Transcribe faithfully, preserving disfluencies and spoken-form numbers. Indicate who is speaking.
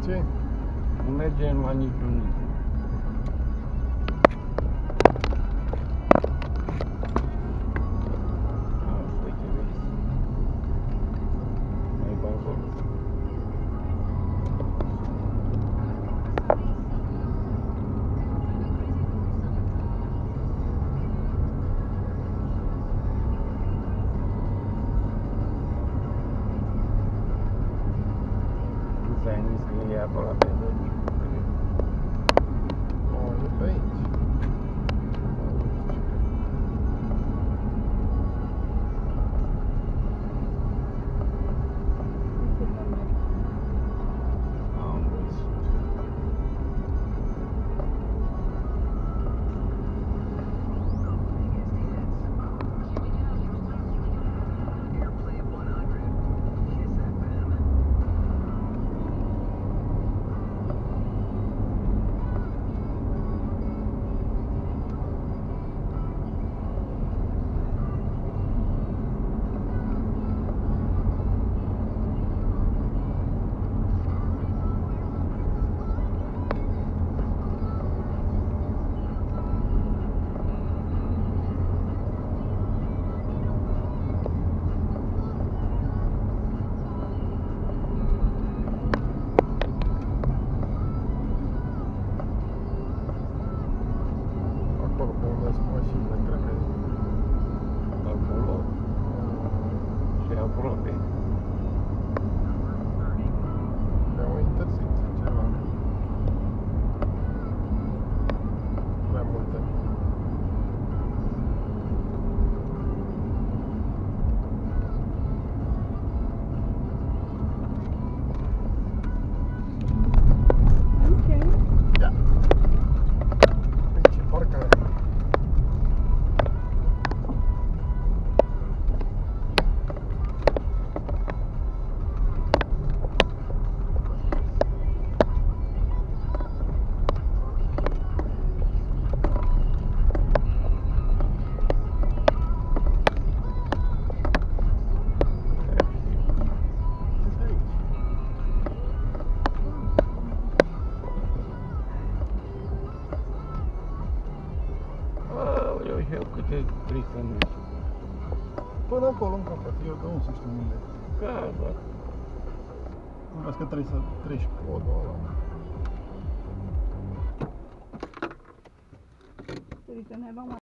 Speaker 1: Ce?
Speaker 2: Nu mergem la niciun. Asta ce vezi. Mai pe acolo. S-a zis că e acolo pe zănic.
Speaker 1: O, e pe aici.
Speaker 2: Am văzut.
Speaker 1: Acolo pe unde sunt mașinile, cred că e.
Speaker 2: Acolo. Și aproape.
Speaker 1: E o intersecție, ceva. Prea multe. Ia. Aici e parcare.
Speaker 2: Aoleu, și eu câte vrei să mergi.
Speaker 1: Până acolo, în capăt. Eu că nu știu unde.
Speaker 2: Gata.
Speaker 1: Nu vezi că trebuie să treci podul ăla.
Speaker 3: Uite, ne luăm